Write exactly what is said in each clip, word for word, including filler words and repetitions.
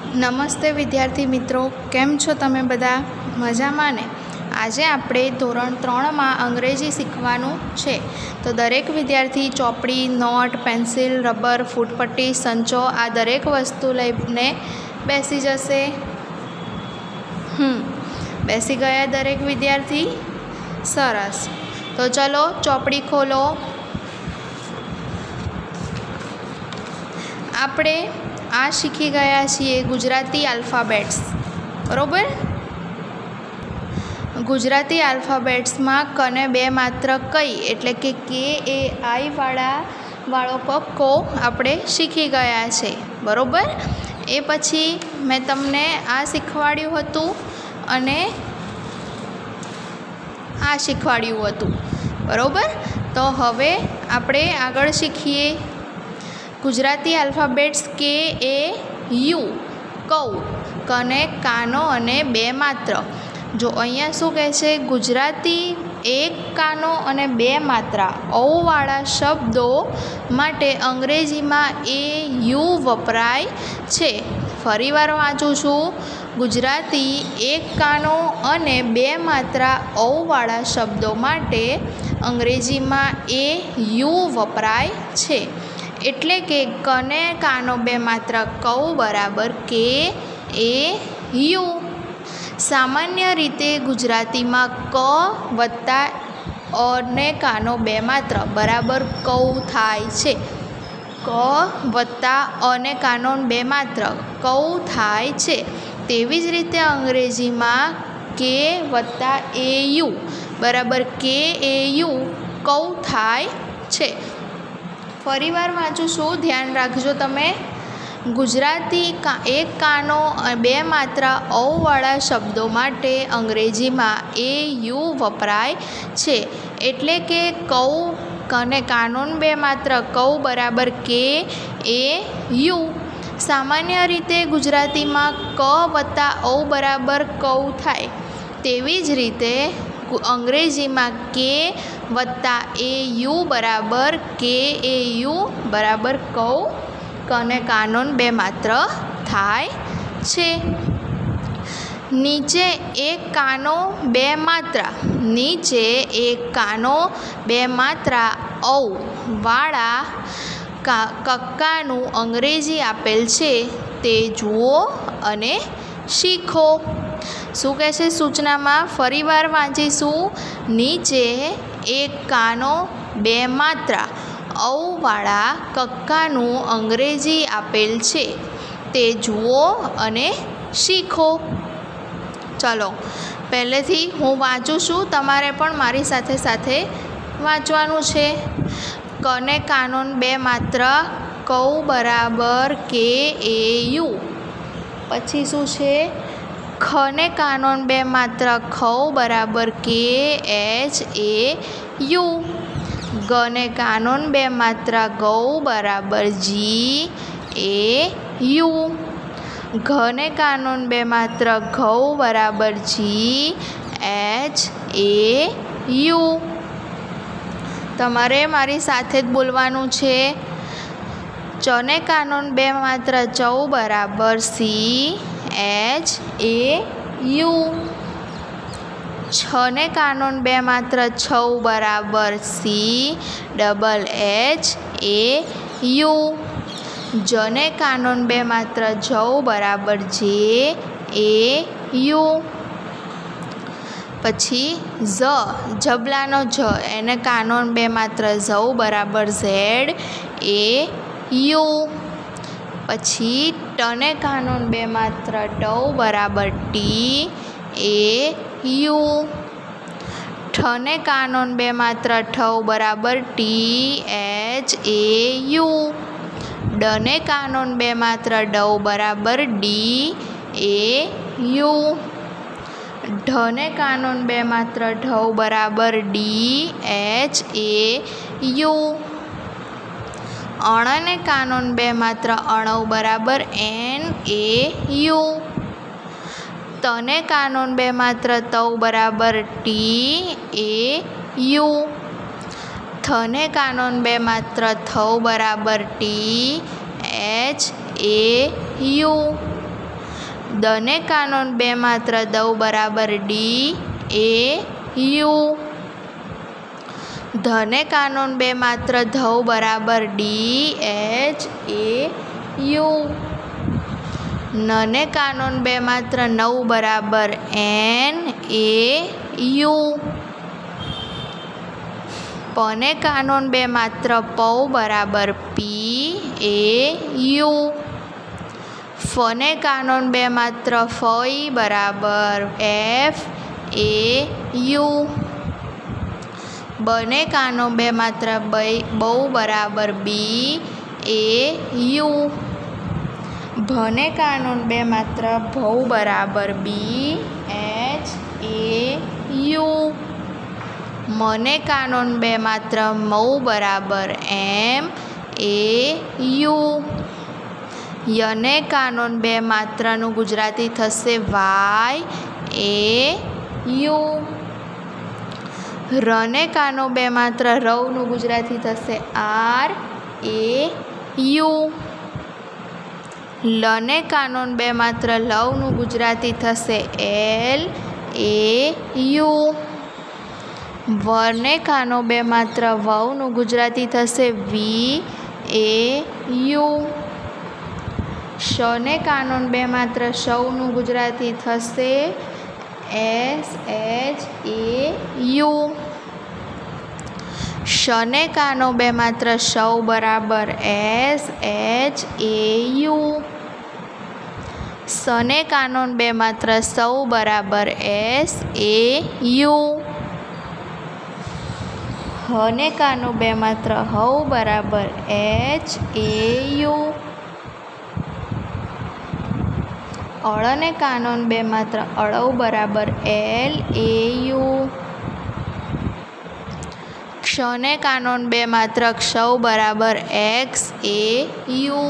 નમસ્તે વિદ્યાર્થી મિત્રો, કેમ છો તમે બધા? મજામાં ને? આજે આપણે ધોરણ ત્રણમાં અંગ્રેજી શીખવાનું છે. તો દરેક વિદ્યાર્થી ચોપડી, નોટ, પેન્સિલ, રબર, ફૂટપટ્ટી, સંચો આ દરેક વસ્તુ લઈને બેસી જશે. હમ બેસી ગયા દરેક વિદ્યાર્થી? સરસ. તો ચલો ચોપડી ખોલો. આપણે આ શીખી ગયા છીએ ગુજરાતી આલ્ફાબેટ્સ, બરાબર? ગુજરાતી આલ્ફાબેટ્સમાં કને બે માત્ર કઈ એટલે કે કે એ આઈ વાળા વાળો કક્કો આપણે શીખી ગયા છે, બરાબર? એ પછી મેં તમને આ શીખવાડ્યું હતું અને આ શીખવાડ્યું હતું, બરાબર? તો હવે આપણે આગળ શીખીએ ગુજરાતી આલ્ફાબેટ્સ કે એ યુ કૌ, કને કાનો અને બે માત્ર. જો અહીંયા શું કહે છે? ગુજરાતી એક કાનો અને બે માત્રા ઔવાળા શબ્દો માટે અંગ્રેજીમાં એ યુ વપરાય છે. ફરીવાર વાંચું છું. ગુજરાતી એક કાનો અને બે માત્રા ઔવાળા શબ્દો માટે અંગ્રેજીમાં એ યુ વપરાય છે. એટલે કે કને કાનો બે માત્ર કૌ બરાબર કે એ યુ. સામાન્ય રીતે ગુજરાતીમાં ક વત્તા અને કાનો બે માત્ર બરાબર કૌ થાય છે. ક વત્તા અને કાનો બે માત્ર કૌ થાય છે. તેવી જ રીતે અંગ્રેજીમાં કે વત્તા એ યુ બરાબર કે એ યુ કૌ થાય છે. ફરીવાર વાંચું છું, ધ્યાન રાખજો તમે. ગુજરાતી કા એક કાનો બે માત્રા ઔવાળા શબ્દો માટે અંગ્રેજીમાં એ યુ વપરાય છે. એટલે કે કૌ અને કાનોન બે માત્ર કૌ બરાબર કે એ યુ. સામાન્ય રીતે ગુજરાતીમાં ક વત્તા ઔ બરાબર કૌ થાય. તેવી જ રીતે અંગ્રેજીમાં કે વત્તા એ યુ બરાબર કે એ યુ બરાબર કૌ અને કાનોન બે માત્ર થાય છે. નીચે એક કાનો બે માત્રા નીચે એક કાનો બે માત્રા ઔ વાળા કક્કાનું અંગ્રેજી આપેલ છે, તે જુઓ અને શીખો. શું કહે છે સૂચનામાં? ફરીવાર વાંચીશું. નીચે એક કાનો બે માત્રા ઔવાળા કક્કાનું અંગ્રેજી આપેલ છે, તે જુઓ અને શીખો. ચલો પહેલેથી હું વાંચું છું, તમારે પણ મારી સાથે સાથે વાંચવાનું છે. કને કાનોન બે માત્ર કૌ બરાબર કે એ યુ. પછી શું છે? ખને કાનોન બે માત્ર ખૌ બરાબર કે એચ એ યુ. ગને કાનોન બે માત્રા ગૌ બરાબર જી એ યુ. ઘને કાનોન બે માત્ર ઘઉ બરાબર જી એચ એ યુ. તમારે મારી સાથે જ બોલવાનું છે. ચને કાનોન બે માત્ર ચૌ બરાબર સી એચ એ યુ. છને કાનોન બે માત્ર છૌ બરાબર C double H A U. જને કાનોન બે માત્ર જૌ બરાબર જે એ યુ. પછી ઝ જબલાનો જ એને કાનોન બે માત્ર ઝૌ બરાબર ઝેડ એ યુ. પછી ટને કાનોન બે માત્ર ટૌ બરાબર ટી એ યુ. ઠને કાનોન બે માત્ર ઠૌ બરાબર ટી એચ એ યુ. ડને કાનોન બે માત્ર ડૌ બરાબર ડી એ યુ. ઢને કાનોન બે માત્ર ઢૌ બરાબર ડી એચ એ યુ. અણને કાનોન બે માત્ર અણૌ બરાબર એન એ યુ. તને કાનોન બે માત્ર તૌ બરાબર ટી એ યુ. થને કાનોન બે માત્ર થૌ બરાબર ટી એચ એ યુ. દને કાનોન બે માત્ર દવ બરાબર ડી એ યુ. ધને કાનોન બે માત્ર ધવ બરાબર ડી એચ એ યુ. નને કાનોન બે માત્ર નવ બરાબર એન એ યુ. પને કાનોન બે માત્ર પૌ બરાબર પી એ યુ. ફને કાનોન બે માત્ર ફઈ બરાબર એફ એ યુ. બને કાનોન બે માત્ર બહુ બરાબર બી એ યુ. ભને કાનોન બે માત્ર ભૌ બરાબર બી એચ એ યુ. મને કાનોન બે માત્ર મૌ બરાબર એમ એ યુ. યને કાનોન બે માત્રનું ગુજરાતી થશે વાય એ યુ. રને કાનો બે માત્ર રવનું ગુજરાતી થશે આર એ યુ. લને કાનોન બે માત્ર લવનું ગુજરાતી થશે એલ એ યુ. વરને કાનો બે માત્ર વવનું ગુજરાતી થશે વી એ યુ. શને કાનોન બે માત્ર શવનું ગુજરાતી થશે એસ એચ એ યુ. શને કાનો બે માત્ર શવ બરાબર એસ એચ એ યુ. સને કાનોન બે માત્ર સૌ બરાબર એસ એ યુ. હને કાનો બે માત્ર હવ બરાબર એચ એ યુ. અળને કાનોન બે માત્ર અળવ બરાબર એલ એ યુ. ક્ષને કાનોન બે માત્ર ક્ષવ બરાબર એક્સ એ યુ.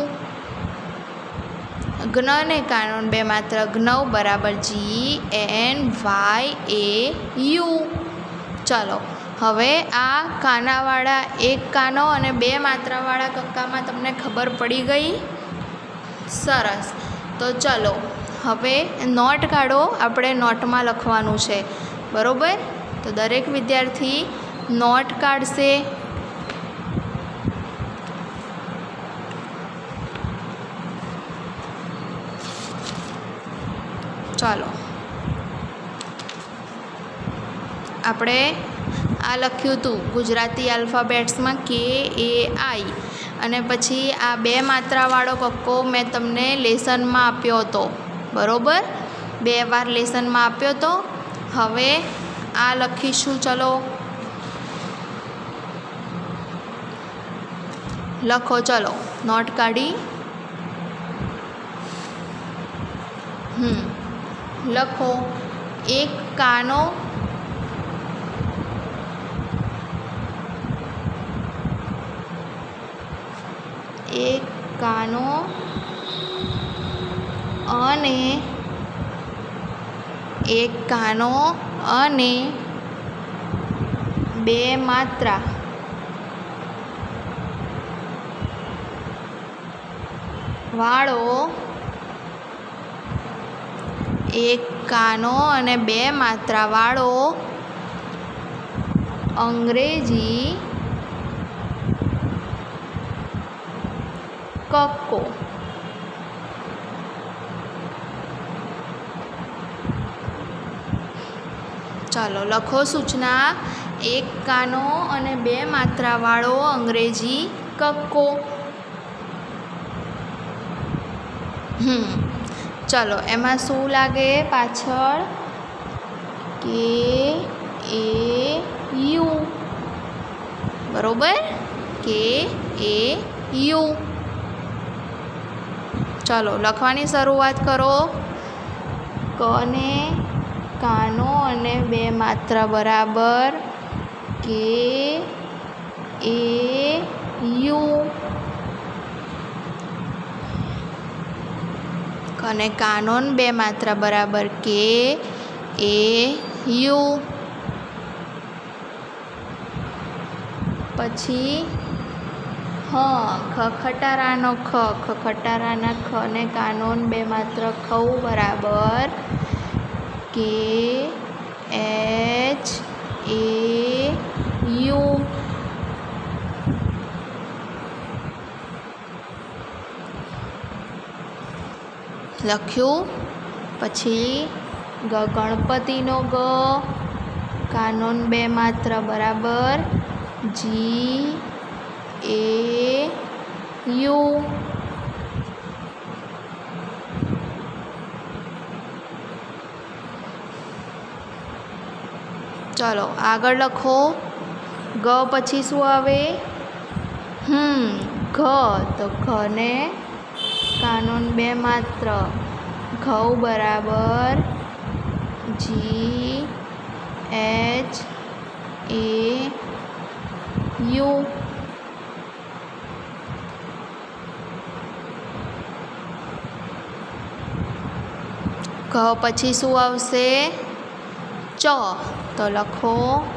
જ્ઞને કાનોન બે માત્ર જ્ઞવ બરાબર G N Y A U. ચાલો હવે આ કાનાવાળા એક કાનો અને બે માત્રાવાળા કક્કામાં તમને ખબર પડી ગઈ. સરસ. તો ચલો હવે નોટ કાઢો. આપણે નોટમાં લખવાનું છે, બરાબર? તો દરેક વિદ્યાર્થી નોટ કાઢશે. ચાલો આપણે આ લખ્યું હતું ગુજરાતી આલ્ફાબેટ્સમાં કે એ આઈ, અને પછી આ બે માત્રાવાળો કક્કો મેં તમને લેસનમાં આપ્યો હતો, બરાબર? બે વાર લેસનમાં આપ્યો હતો. હવે આ લખીશું. ચલો લખો. ચલો નોટ કાઢી. હમ લખો. એક કાનો એક કાનો અને એક કાનો અને બે માત્રા વાળો એક કાનો અને બે માત્રા વાળો અંગ્રેજી કક્કો. ચાલો લખો સૂચના. એક કાનો અને બે માત્રાવાળો અંગ્રેજી કક્કો. હમ ચલો એમાં શું લાગે પાછળ? કે એ યુ, બરોબર? કે એ યુ. ચાલો લખવાની શરૂઆત કરો. કને કાનો અને બે માત્રા બરાબર કે એ યુ. કને કાનોન બે માત્રા બરાબર કે એ યુ. પછી હ ખખટારાનો ખ ખખટારાના ખ ને કાનૂન બે માત્ર ખઉ બરાબર કે એચ એ યુ. લખ્યું. પછી ગ ગણપતિનો ગ કાનૂન બે માત્ર બરાબર જી એ યુ. ચાલો આગળ લખો. ગ પછી શું આવે? હમ ઘ. તો ઘને કાનૂન બે માત્ર ઘઉ બરાબર જી એચ એ યુ. ઘ પછી શું આવશે? ચ. તો લખો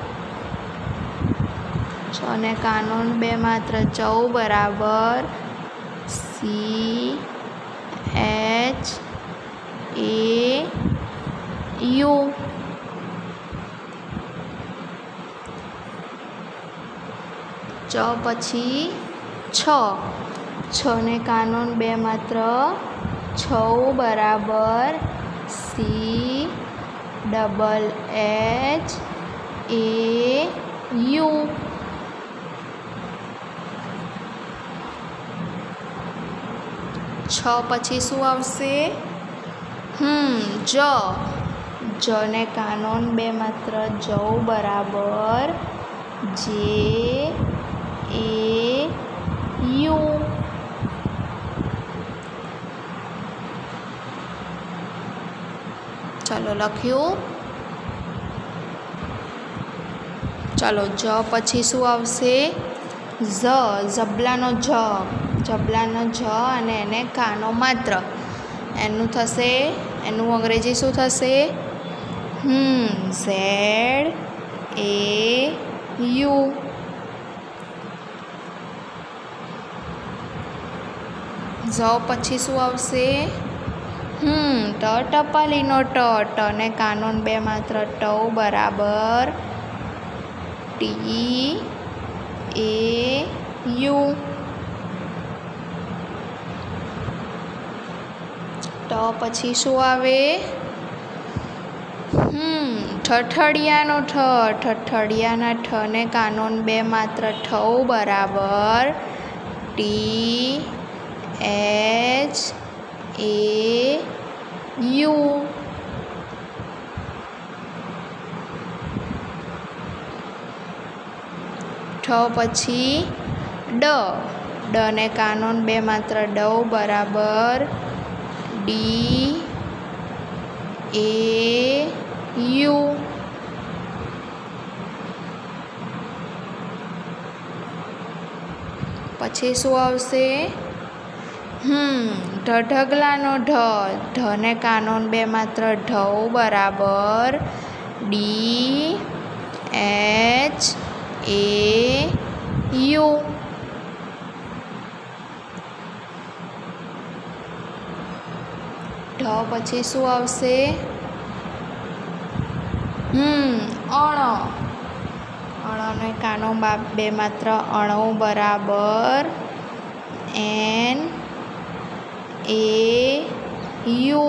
ચ ને કાનૂન બે માત્ર ચૌ બરાબર સી એચ એ યુ. ચ પછી છ. છ ને કાનૂન બે માત્ર છૌ બરાબર C double H A U. છ પછી શું આવશે? હમ જ. જ ને કાનૂન બે માત્ર જવ બરાબર જે એ યુ. ચાલો લખ્યું. ચાલો જ પછી શું આવશે? ઝ. ઝબલાનો જ. ઝબલાનો જ અને એને કાનો માત્ર એનું થશે, એનું અંગ્રેજી શું થશે? હમ ઝેડ એ યુ. ઝ પછી શું આવશે? હમ ટ. ટપાલીનો ટ. ટ ને કાનૂન બે માત્ર ટવ બરાબર ટી એ યુ. ટ પછી શું આવે? હમ ઠઠડિયાનો ઠ. ઠઠડિયાના ઠ ને કાનૂન બે માત્ર ઠઉ બરાબર ટી એચ એ યુ. ઠ પછી ડ. ડ ને કાનૂન બે માત્ર ડવ બરાબર ડી એ યુ. પછી શું આવશે? હમ ઢઢગલાનો ઢ. ઢ ને કાનૂન બે માત્ર ઢવ બરાબર ડી એચ એ યુ. ઢ પછી શું આવશે? હમ અણ. અણ ને કાનો બાપ બે માત્ર અણો બરાબર એન એ યુ.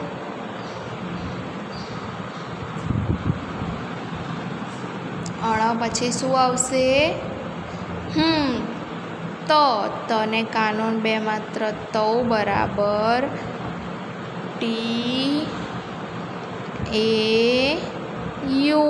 અણ પછી શું આવશે? હમ ત. ત ને કાનૂન બે માત્ર તૌ બરાબર ટી એ યુ.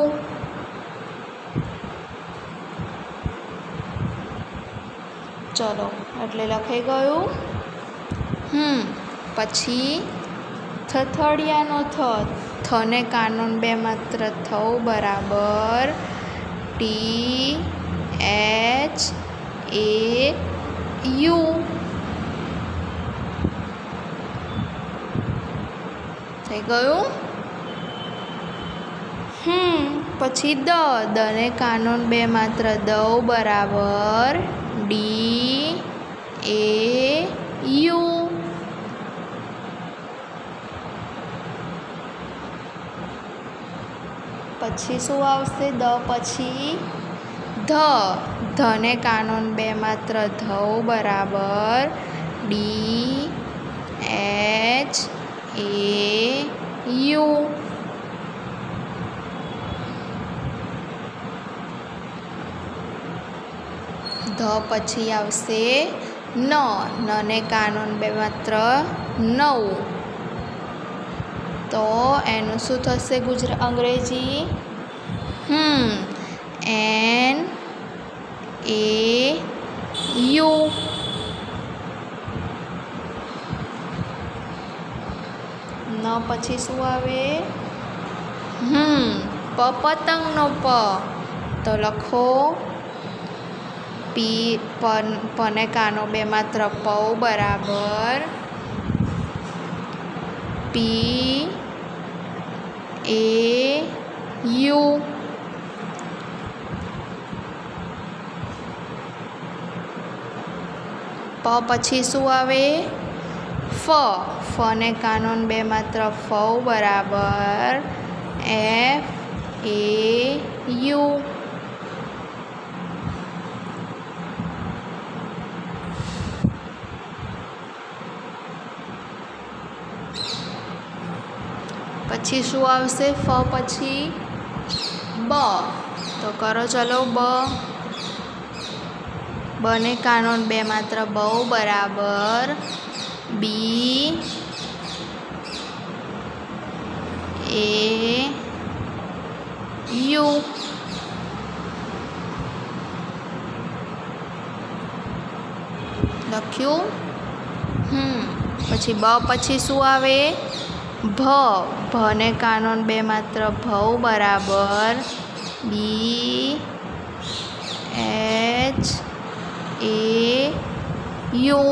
ચલો એટલે લખાઈ ગયું. હમ પછી થથડિયાનો થ. થ ને કાનૂન બે માત્ર થવ બરાબર ટી એચ એ યુ. થઈ ગયું. હમ પછી દ. દ ને કાનૂન બે માત્ર દવ બરાબર ડી એ યુ. પછી શું આવશે? દ પછી ધ. ધને કાનૂન બે માત્ર ધવ બરાબર ડી એચ એ યુ. ધ પછી આવશે ન. નને કાનૂન બે માત્ર નવ. તો એનું શું થશે ગુજરા અંગ્રેજી? હમ એન એ યુ. ન પછી શું આવે? હમ પ પતંગનો પ. તો લખો પી પને કાનો બે માત્ર પૌ બરાબર પી એ યુ. પ પછી શું આવે? ફ. ફને કાનૂન બે માત્ર ફૌ બરાબર એફ એ યુ. પછી શું આવશે? ફ પછી બ. તો કરો ચલો બ. બને કાનૂન બે માત્ર બહુ બરાબર બી એ યુ. લખ્યું? હમ પછી બ પછી શું આવે? ભ. ભને કાનૂન બે માત્ર ભવ બરાબર બી એચ એ યુ.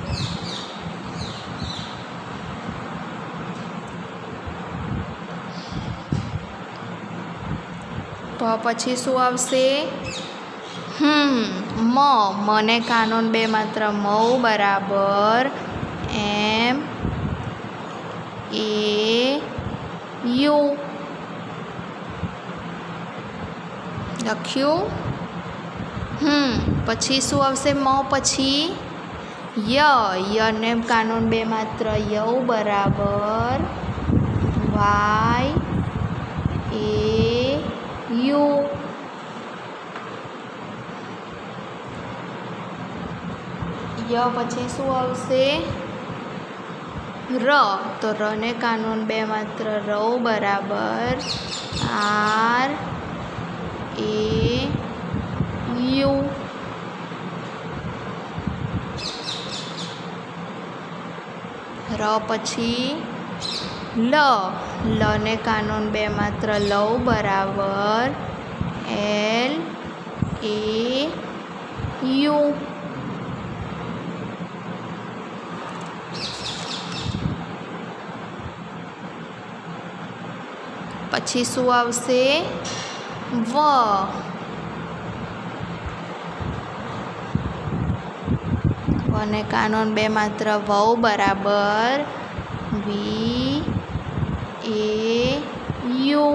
ભ પછી શું આવશે? હમ મ. મને કાનૂન બે માત્ર મૌ બરાબર એમ એ યુ. લખ્યું? હમ પછી શું આવશે? મ પછી ય. યને કાનૂન બે માત્ર યવ બરાબર વાય એ યુ. ય પછી શું આવશે? ર. તો રને કાનૂન બે માત્ર રવ બરાબર આર એ યુ. ર પછી લ. લને કાનૂન બે માત્ર લવ બરાબર એલ એ યુ. પછી શું આવશે? વ. અને કાનૂન બે માત્ર વવ બરાબર વી એ યુ.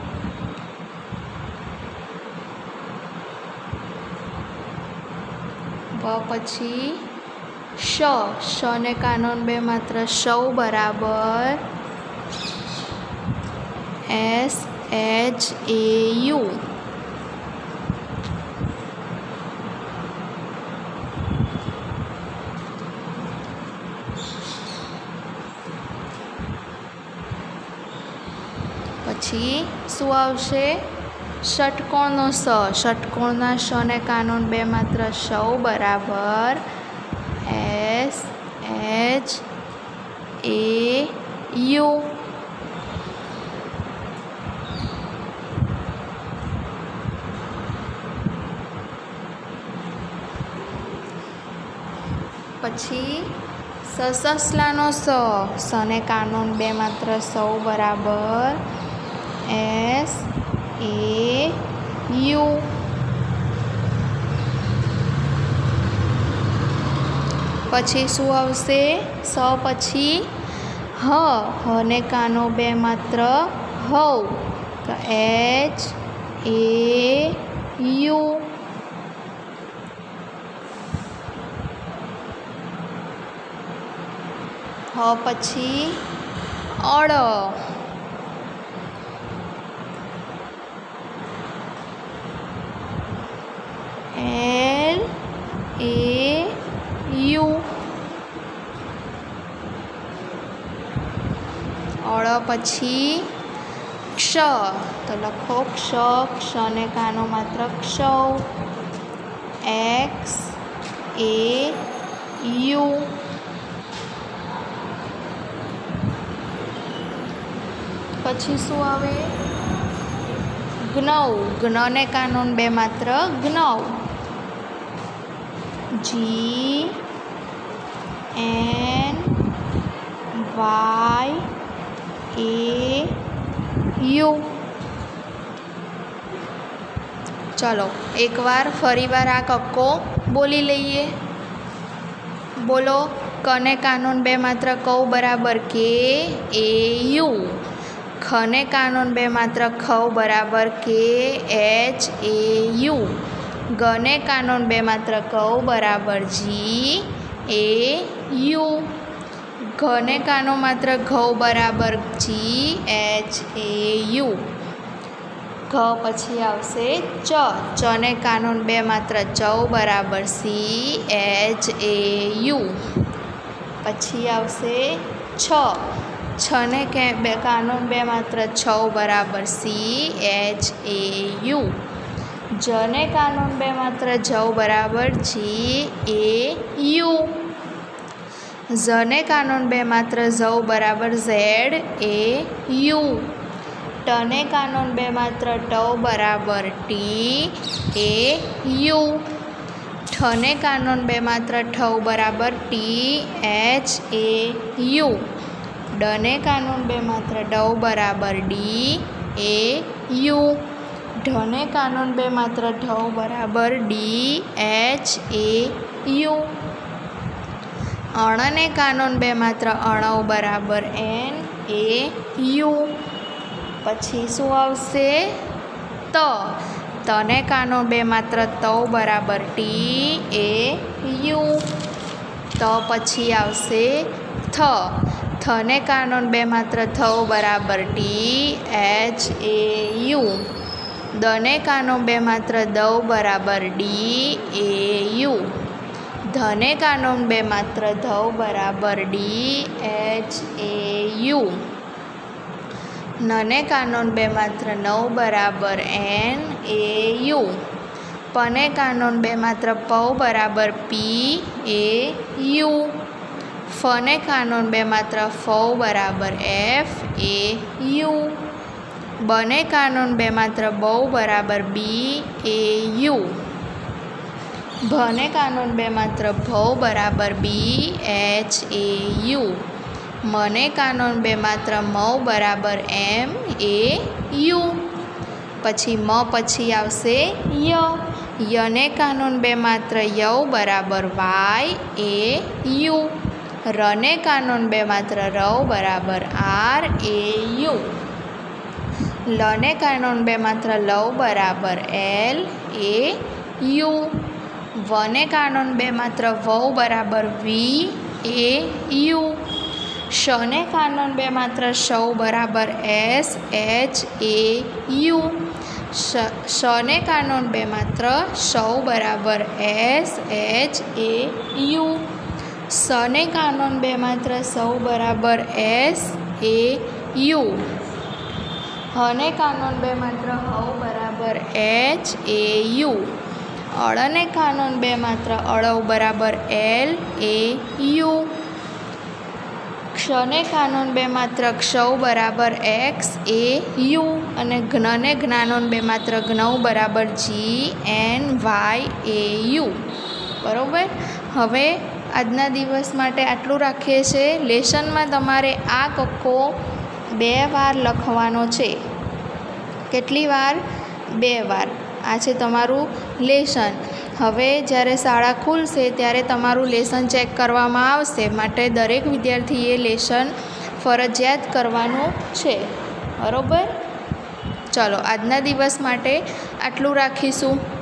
વ પછી શ. શને કાનૂન બે માત્ર શવ બરાબર એસ એચ એ યુ. પછી શું આવશે? ષટકોણનો સ. ષટકોણના શને કાનૂન બે માત્ર શવ બરાબર એસ એચ એ યુ. પછી સસલાનો સ. સને કાનૂન બે માત્ર સૌ બરાબર એસ એ યુ. પછી શું આવશે? સ પછી હ, હ ને કાનો બે માત્ર હવ, તો એચ એ યુ. હ પછી અળ, એલ એ યુ. અળ પછી ક્ષ, તો લખો ક્ષ, ક્ષ ને કાનો માત્ર ક્ષવ, એક્સ એ યુ. પછી શું આવે? જ્ઞવ, જ્ઞ ને કાનો બે માત્ર જ્ઞવ, G N Y A U. ચલો એકવાર ફરીવાર આ કક્કો બોલી લઈએ. બોલો. કને કાનૂન બે માત્ર કૌ બરાબર કે એ યુ. ખને કાનૂન બે માત્ર ખવ બરાબર કે એચ એ યુ. ગને કાનૂન બે માત્ર કૌ બરાબર જી એ યુ. ઘને કાનો માત્ર ઘઉ બરાબર જી એચ એ યુ. ઘ પછી આવશે ચ, ચ ને કાનૂન બે માત્ર ચૌ બરાબર સી એચ એ યુ. પછી આવશે છ, છ ને કે બે કાનૂન બે માત્ર છ બરાબર સી એચ એ યુ. જ ને કાનૂન બે માત્ર જવ બરાબર જી એ યુ. ઝ ને કાનૂન બે માત્ર ઝવ બરાબર ઝેડ એ યુ. ટ ને કાનૂન બે માત્ર ટવ બરાબર ટી એ યુ. ઠ ને કાનૂન બે માત્ર ઠવ બરાબર ટી એચ એ યુ. ડ ને કાનૂન બે માત્ર ડવ બરાબર ડી એ યુ. ઢ ને કાનૂન બે માત્ર ઢવ બરાબર ડી એચ એ યુ. અણ ને કાનૂન બે માત્ર અણવ બરાબર એન એ યુ. પછી શું આવશે? ત, ત ને કાનૂન બે માત્ર તવ બરાબર ટી એ યુ. ત પછી આવશે થ, થ ને કાનૂન બે માત્ર થવ બરાબર ટી એચ એ યુ. દ ને કાનૂન બે માત્ર દવ બરાબર ડી એ યુ. ધ ને કાનૂન બે માત્ર ધવ બરાબર ડી એચ એ યુ. ન ને કાનૂન બે માત્ર નવ બરાબર એન એ યુ. પ ને કાનૂન બે માત્ર પવ બરાબર પી એ યુ. ફ ને કાનૂન બે માત્ર ફવ બરાબર એફ એ યુ. બ ને કાનૂન બે માત્ર બવ બરાબર બી એ યુ. ભ ને કાનૂન બે માત્ર ભવ બરાબર બી એચ એ યુ. મ ને કાનૂન બે માત્ર મવ બરાબર એમ એ યુ. પછી મ પછી આવશે ય, ય ને કાનૂન બે માત્ર યવ બરાબર વાય એ યુ. ર ને કાનૂન બે માત્ર રવ બરાબર આર એ યુ. લ ને કાનૂન બે માત્ર લવ બરાબર એલ એ યુ. વ ને કાનૂન બે માત્ર વવ બરાબર વી એ યુ. શ ને કાનૂન બે માત્ર શવ બરાબર એસ એચ એ યુ. શ ને કાનૂન બે માત્ર શવ બરાબર એસ એચ એ યુ. સ ને કાનૂન બે માત્ર સૌ બરાબર એસ એ યુ. હ ને કાનૂન બે માત્ર હવ બરાબર એચ એ યુ. અળ ને કાનૂન બે માત્ર અળવ બરાબર એલ એ યુ. ક્ષ ને કાનૂન બે માત્ર ક્ષવ બરાબર એક્સ એ યુ. અને ઘ્ન ને જ્ઞાનૂન બે માત્ર જ્ઞવ બરાબર G N Y A U. બરાબર. હવે આજના દિવસ માટે આટલું રાખીએ છીએ. લેસનમાં તમારે આ કક્કો બે વાર લખવાનો છે. કેટલી વાર? બે વાર. આ છે તમારું લેસન. હવે જ્યારે શાળા ખુલશે ત્યારે તમારું લેસન ચેક કરવામાં આવશે, માટે દરેક વિદ્યાર્થીએ લેસન ફરજિયાત કરવાનું છે. બરાબર? ચલો આજના દિવસ માટે આટલું રાખીશું.